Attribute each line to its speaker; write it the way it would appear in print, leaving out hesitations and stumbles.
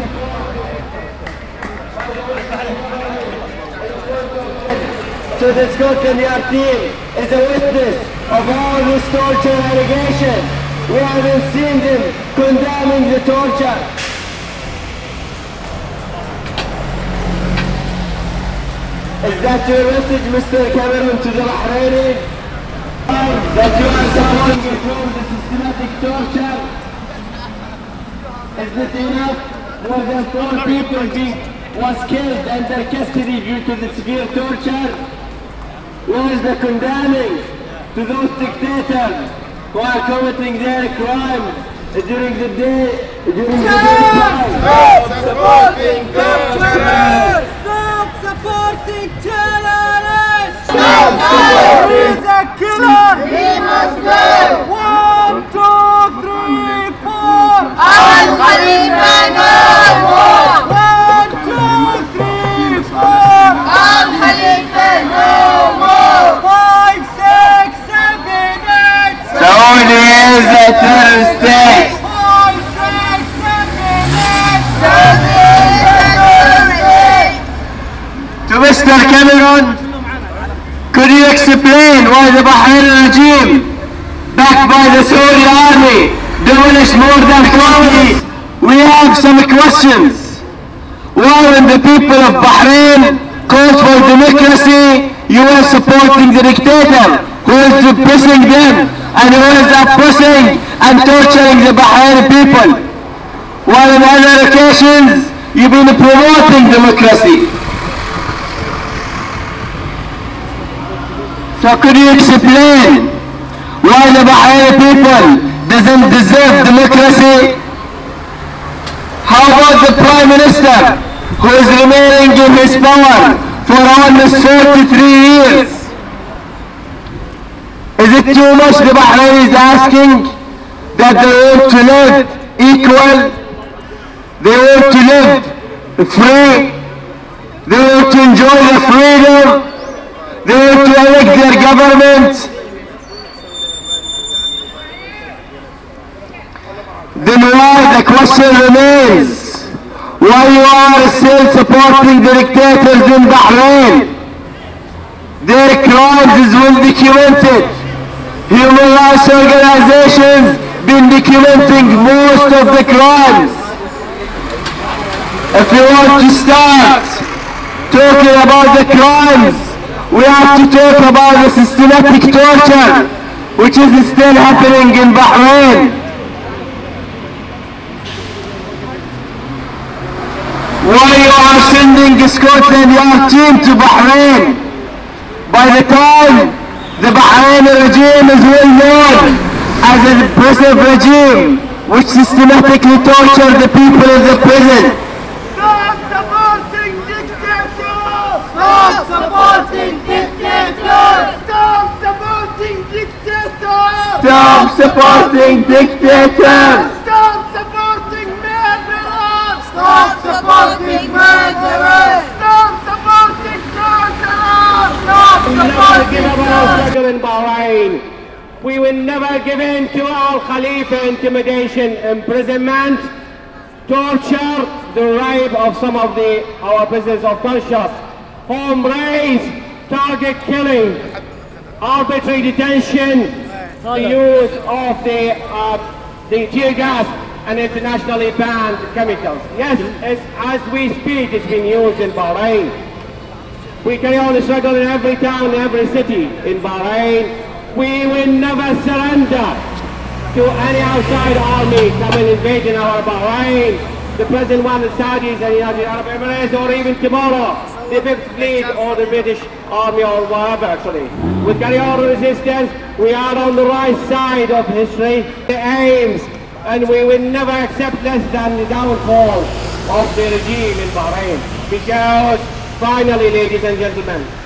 Speaker 1: So the Scotland Yard team is a witness of all this torture allegation. We haven't seen them condemning the torture. Is that your message, Mr. Cameron, to the Bahraini? That you are suffering from the systematic torture? Is it enough? More than 4 people was killed under custody due to the severe torture. Where is the condemning to those dictators who are committing their crimes during the day?
Speaker 2: Stop supporting torture! Stop supporting terrorists! Stop supporting! He is a killer! He must go! 1, 2, 3, 4! Al Khalifa no more! 1, 2, 3, 4! Al Khalifa no more! 5, 6, 7, 8!
Speaker 1: Saudi is a terrorist state!
Speaker 2: 5, 6, 7, 8! Saudi is a terrorist state!
Speaker 1: To Mr. Cameron, could you explain why the Bahraini regime, backed by the Saudi army, demolished more than 20? We have some questions. Why when the people of Bahrain called for democracy, you were supporting the dictator who is repressing them and who is oppressing and torturing the Bahraini people? While on other occasions, you've been promoting democracy. So could you explain why the Bahraini people doesn't deserve democracy? How about the Prime Minister who is remaining in his power for almost 43 years? Is it too much the Bahraini is asking that they want to live equal? They want to live free? They want to enjoy the freedom? They want to elect their government? Then why the question remains, why you are still supporting the dictators in Bahrain? Their crimes is well documented. Human rights organizations been documenting most of the crimes. If you want to start talking about the crimes, we have to talk about the systematic torture which is still happening in Bahrain. Why you are sending the Scotland Yard team to Bahrain? By the time the Bahraini regime is well known as a repressive regime which systematically torture the people in the prison.
Speaker 2: Stop supporting dictators! Stop supporting dictators! Stop supporting dictators!
Speaker 1: Stop supporting dictators!
Speaker 2: Stop supporting murderers! Stop supporting murderers! Stop supporting torturers! Stop supporting
Speaker 3: struggle in Bahrain. We will never give in to Al Khalifa intimidation, imprisonment, torture, the rape of some of our prisoners of conscience, home raids, target killing, arbitrary detention, the use of the tear gas and internationally banned chemicals. Yes, as we speak, it's been used in Bahrain. We carry on the struggle in every town, in every city in Bahrain. We will never surrender to any outside army coming invading our Bahrain. The present one, the Saudis and the United Arab Emirates, or even tomorrow, the Fifth Fleet or the British Army or whatever actually. We carry on resistance. We are on the right side of history, the aims, and we will never accept less than the downfall of the regime in Bahrain. Because finally, ladies and gentlemen,